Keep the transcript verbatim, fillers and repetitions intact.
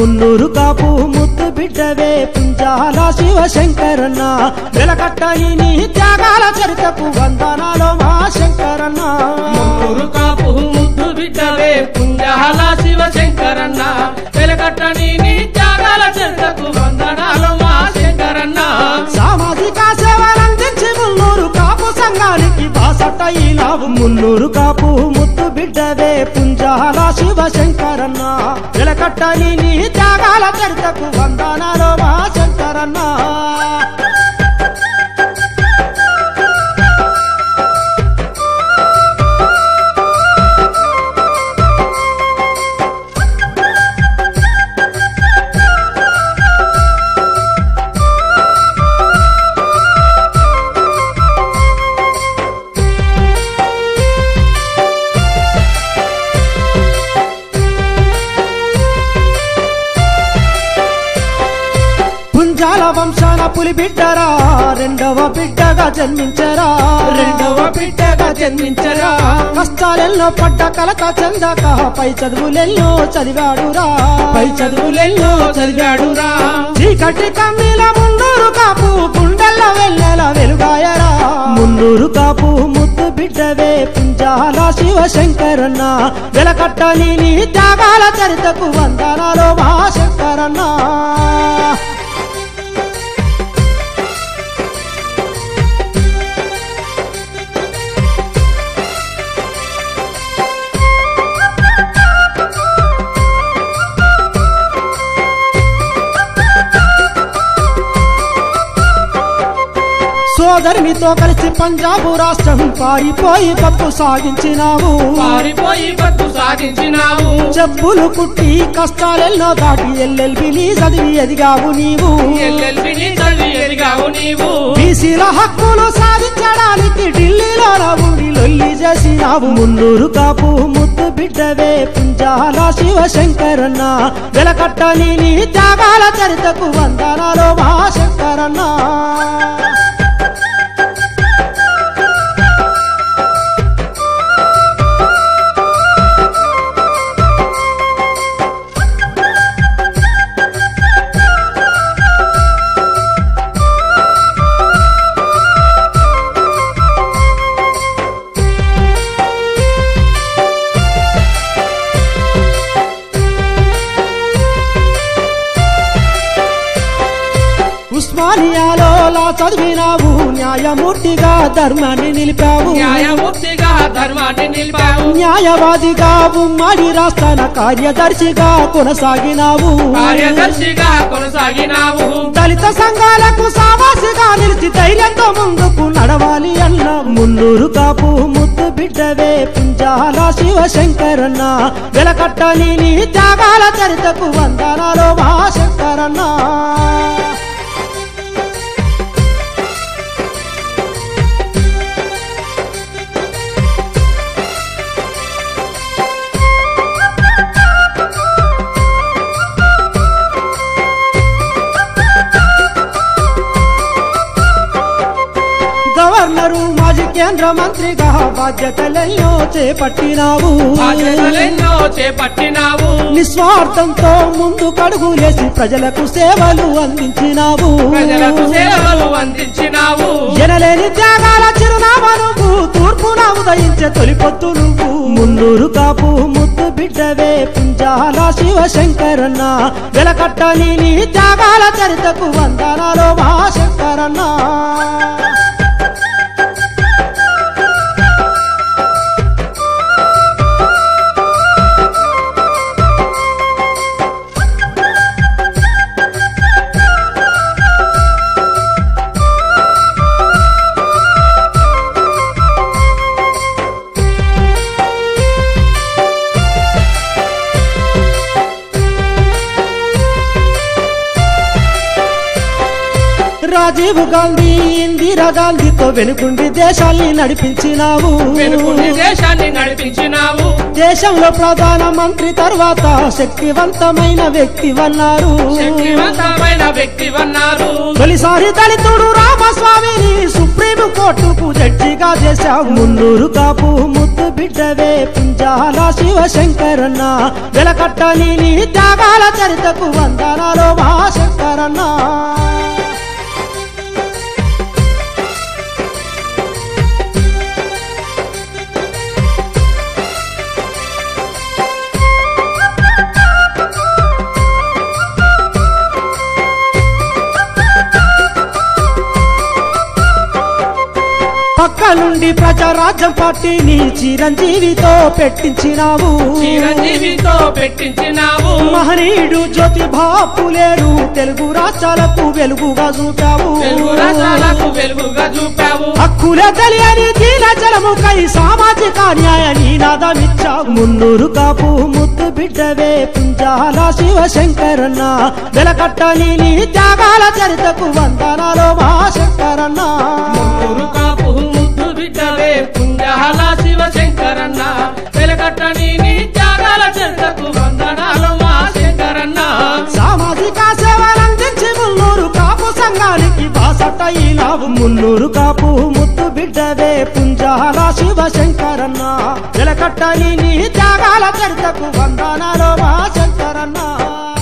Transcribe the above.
మున్నూరు కాపు ముద్దు బిడ్డవే పుంజాల శివశంకరన్న వెలకట్టని నీ త్యాగాల చరితకు వందనాలో మా శంకరన్న మున్నూరు కాపు ముద్దు బిడ్డవే పుంజాల శివశంకరన్న వెలకట్టని నీ త్యాగాల చరితకు వందనాలో మా శంకరన్న సామాజిక సేవలందించి మున్నూరు కాపు సంఘానికి బాసటైనావు మున్నూరు కాపు ముద్దు బిడ్డవే పుంజాల శివశంకరన్న వెలకట్టని నీ త్యాగాల చరితకు వందనాలో మా శంకరన్న పుంజాల వంశాన పులి బిడ్డరా రెండవ బిడ్డగా జన్మించరా రెండవ బిడ్డగా జన్మించరా కష్టాలెన్నో పడ్డ కలత చెందక పై చదువులెన్నో చదివాడురా పై చదువులెన్నో చదివాడురా చీకటి కమ్మిల మున్నూరు కాపు గుండెల్ల వెన్నెల వెలుగాయరా మున్నూరు కాపు ముద్దు బిడ్డవే పుంజాల శివశంకరన్న వెలకట్టని నీ త్యాగాల చరితకు వందనాలో మా శంకరన్న సోదరునితో కలిసి పంజాబు రాష్ట్రం పారిపోయి పప్పు సాగించినావు పారిపోయి పట్టు సాగించినావు చెప్పులు కుట్టి కష్టాలెన్నో దాటి ఎల్ఎల్బిని చదివి ఎదిగావు నీవు ఎల్ఎల్బిని చదివి ఎదిగావు నీవు బీసీల హక్కులు సాధించడానికి ఢిల్లీలో ఉండి లొల్లి చేసినావు మున్నూరు కాపు ముద్దు బిడ్డవే పుంజాల శివశంకరన్న వెలకట్టని నీ త్యాగాల చరితకు వందనాలో మా శంకరన్న ఉస్మానియాలో లా చదివినావు న్యాయమూర్తిగా ధర్మాన్ని నిలిపావు న్యాయమూర్తిగా ధర్మాన్ని నిలిపావు న్యాయవాదిగా ఉమ్మడి రాష్ట్రాల కార్యదర్శిగా కొనసాగినావు కార్యదర్శిగా కొనసాగినావు దళిత సంఘాలకు సావాసిగా నిలిచి ధైర్యంతో ముందుకు నడవాలి అన్న మున్నూరు కాపు ముద్దు బిడ్డవే పుంజాల శివశంకరన్న వెలకట్టని నీ త్యాగాల చరితకు వందనాలో మా శంకరన్న గవర్నరు మాజీ కేంద్ర మంత్రిగా బాధ్యతలెన్నో చేపట్టినావు బాధ్యతలెన్నో చేపట్టినావు నిస్వార్థంతో ముందు కడుగులేసి ప్రజలకు సేవలు అందించినావు ప్రజలకు సేవలు అందించినావు ఎనలేని త్యాగాల చిరునామా నువ్వు తూర్పున ఉదయించే తొలిపొత్తు నువ్వు మున్నూరు కాపు ముద్దు బిడ్డవే పుంజాల శివశంకరన్న వెలకట్టని నీ త్యాగాల చరితకు వందనాలో మా శంకరన్న రాజీవ్ గాంధీ ఇందిరాగాంధీతో వెనుకుండి దేశాన్ని నడిపించినావు వెనుకుండి దేశాన్ని నడిపించినావు దేశంలో ప్రధాన మంత్రి తర్వాత శక్తివంతమైన వ్యక్తివన్నారు శక్తివంతమైన వ్యక్తివన్నారు తొలిసారి దళితుడు రామస్వామిని సుప్రీం కోర్టుకు జడ్జిగా చేశావు మున్నూరు కాపు ముద్దు బిడ్డవే పుంజాల శివశంకరన్న వెలకట్టని నీ త్యాగాల చరితకు వందనాలు మా శంకరన్న పక్క నుండి ప్రజారాజ్యం పార్టీని చిరంజీవితో పెట్టించినావు చిరంజీవితో పెట్టించినావు మహనీయుడు జ్యోతి బాపులేరు తెలుగు రాష్ట్రాలకు వెలుగుగా చూపావు తెలుగు రాష్ట్రాలకు వెలుగుగా చూపావు హక్కులే తెలియని దీన జలముకై సామాజిక న్యాయ నినాదమిచ్చావు మున్నూరు కాపు ముద్దు బిడ్డవే పుంజాల శివశంకరన్న వెలకట్టని నీ త్యాగాల చరితకు వందనాలు మా శంకరన్న మున్నూరు కాపు ముద్దు బిడ్డవే పుంజాల శివశంకరన్న వెలకట్టని నీ త్యాగాల చరితకు వందనాలు మా శంకరన్న సామాజిక సేవలందించి మున్నూరు కాపు సంఘానికి బాసటైనావు మున్నూరు కాపు ముద్దు బిడ్డవే పుంజాల శివశంకరన్న వెలకట్టని నీ త్యాగాల చరితకు వందనాలు మా శంకరన్న